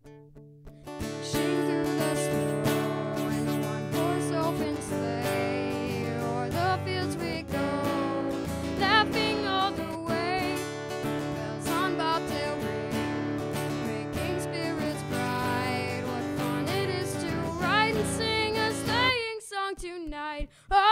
Dashing through the snow in a one-horse open sleigh, o'er the fields we go, laughing all the way. Bells on bobtail ring, making spirits bright. What fun it is to ride and sing a sleighing song tonight! Oh,